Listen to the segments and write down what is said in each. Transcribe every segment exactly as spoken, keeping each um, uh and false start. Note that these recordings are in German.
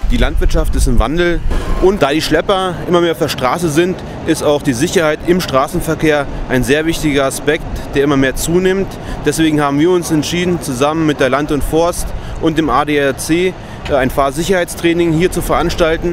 Die Landwirtschaft ist im Wandel und da die Schlepper immer mehr auf der Straße sind, ist auch die Sicherheit im Straßenverkehr ein sehr wichtiger Aspekt, der immer mehr zunimmt. Deswegen haben wir uns entschieden, zusammen mit der Land und Forst und dem A D A C ein Fahrsicherheitstraining hier zu veranstalten.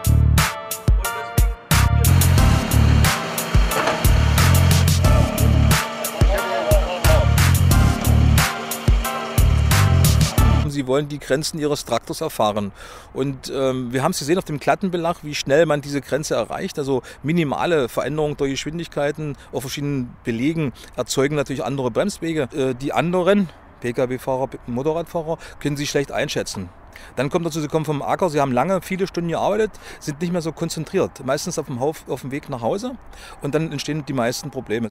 Sie wollen die Grenzen ihres Traktors erfahren. Und ähm, wir haben es gesehen auf dem Klattenbelag, wie schnell man diese Grenze erreicht. Also minimale Veränderungen durch Geschwindigkeiten auf verschiedenen Belegen erzeugen natürlich andere Bremswege. Äh, die anderen, Pkw-Fahrer, Motorradfahrer, können sie schlecht einschätzen. Dann kommt dazu, sie kommen vom Acker, sie haben lange, viele Stunden gearbeitet, sind nicht mehr so konzentriert. Meistens auf dem, Hauf, auf dem Weg nach Hause und dann entstehen die meisten Probleme.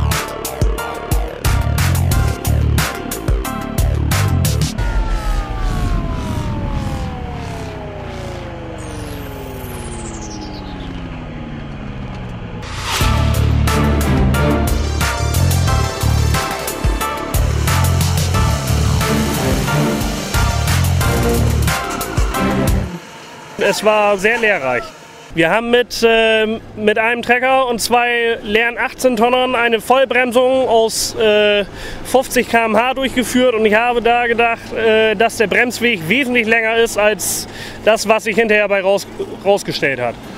Es war sehr lehrreich. Wir haben mit, äh, mit einem Trecker und zwei leeren achtzehn Tonnern eine Vollbremsung aus äh, fünfzig Kilometer pro Stunde durchgeführt und ich habe da gedacht, äh, dass der Bremsweg wesentlich länger ist als das, was sich hinterher bei raus, rausgestellt hat.